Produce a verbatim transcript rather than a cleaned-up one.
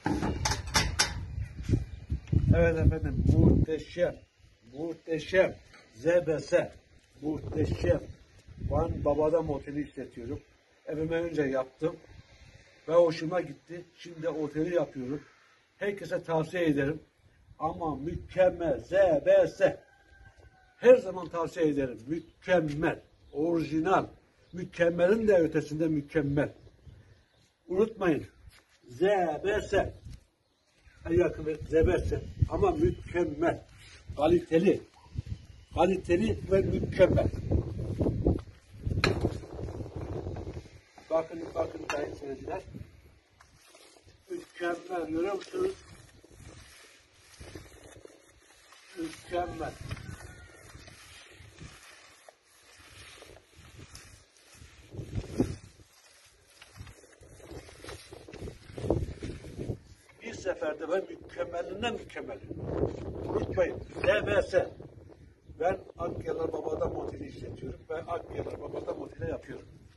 Evet efendim, muhteşem, muhteşem, zebese, muhteşem. Van Baba'da oteli işletiyorum. Evime önce yaptım ve hoşuma gitti. Şimdi oteli yapıyorum. Herkese tavsiye ederim. Ama mükemmel, zebese. Her zaman tavsiye ederim. Mükemmel, orijinal, mükemmelin de ötesinde mükemmel. Unutmayın, zebese. En yakın zebese ama mükemmel, kaliteli, kaliteli ve mükemmel. Bakın, bakın sayın seyirciler. Mükemmel, görüyor musunuz? Mükemmel. Bir seferde ve mükemmelinden mükemmel. Unutmayın, D B S. Ben Akyalar Baba'da oteli işletiyorum ve Akyalar Baba'da oteli yapıyorum.